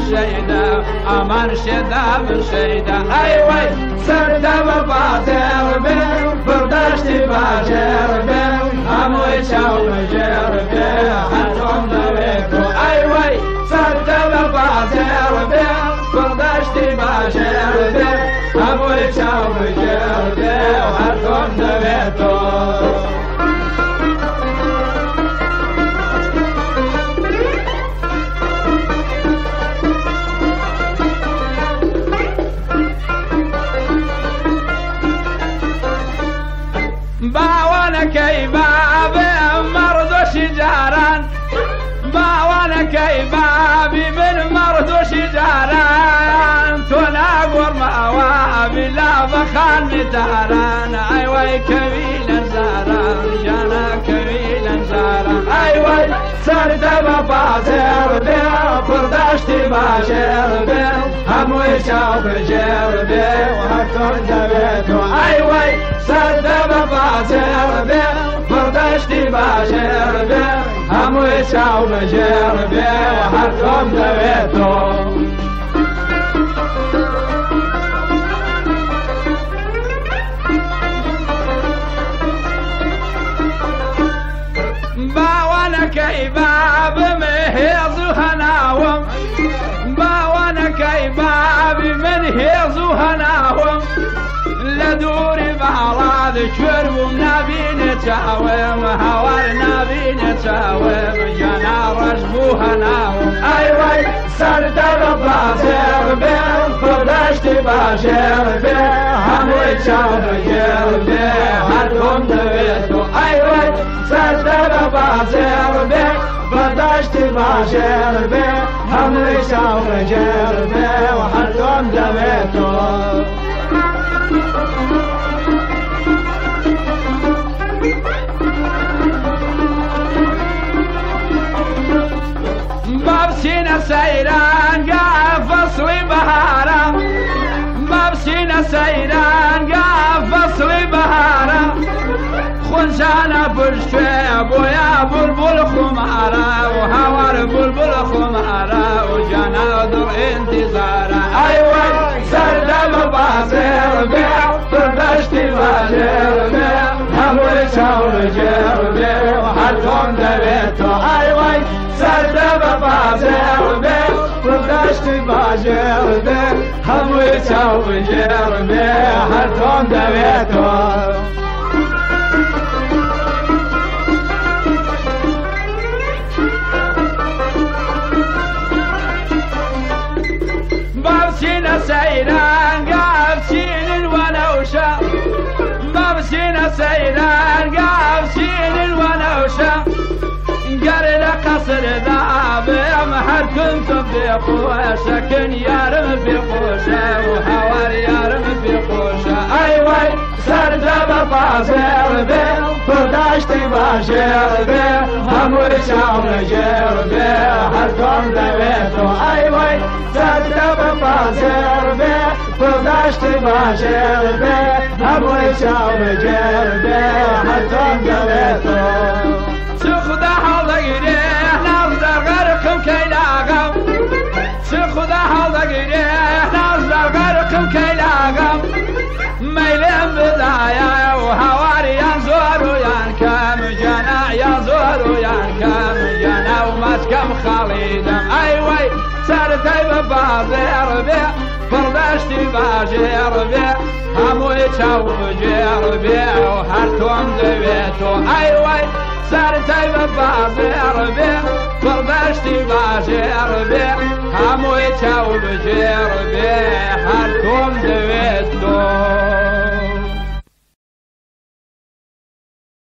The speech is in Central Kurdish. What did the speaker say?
بالشيدة أمان شدا بالشيدة أيوة سرد بباطر بي فردشتي باجر بي أموي شاو بجر بي حتم دويتو أيوة سرد بباطر بي فردشتي باجر بي أموي شاو بجر بي حتم دويتو باوانا كيبابي مرضو شجاران باوانا كيبابي من مرضو شجاران تناقور موابي لا بخان داران ايوه كبيلا زاران جانا كبيلا زاران ايوه سرد بباطر بي فردشتي باشر بي هموي شاو بجر بي وهكتون دويتو ايوه سرد بباطر بي فردشتي باشر بي هموي شاو بجر بي وهكتون دويتو باوانا كيباب مهيز هناهم باوانا كيباب من هيز هناهم لدوري بعراض شرب نبين تاوم هوار نبين تاوم جنا رجبو هناهم ايوه سرد بباطر بي فردشتي باشر بي هموي شاو بجر بي هدهم دويتو ايوه سرد بباطر بي فردشتي باشر بي هموي شاو بجر بي وهدهم دويتو بابسينا سيران قاف فصلي بهارة بابسينا سيران قاف فصلي بهارة خنشانا بالشيب ويا بلبل خمارة وهوار بلبل خمارة وجانا در انتظارة ايوه سرد بباطر بي فردشتي باجر بي هموي شاو بجر بي وحتم دويتو ايوه سرد بباطر بي فردشتي باجر بي هموي شاو بجر بي حتم دويتو بابسينا سيران قابسين ونوشة بابسينا سيران قابسين ونوشة قرن قصر ذاب محر كنت في خوشة كن يارم في خوشة وحوار يارم في خوشة ايوه سرد بباطر بي فردشتي باشر بي هموي شاو بجر بي هدهم دويتو ايوه سرد بباطر بي فردشتي باشر بي هموي شاو بجر بي هدهم دويتو سخدا حلقيني نظر غرقم كيلاغم سخدا حلقيني نظر غرقم كيلاغم ميلم بدايا وهواري ينزور وينكم جنا ينزور وينكم جنا ومسكم خالدم ايوه سرتي بباطر بي فردشتي باجر بي هموي شاو بجر بي وهرتم دويتو ايوه سرتي بباطر بي فردشتي باجر بي هموي شاو بجر بي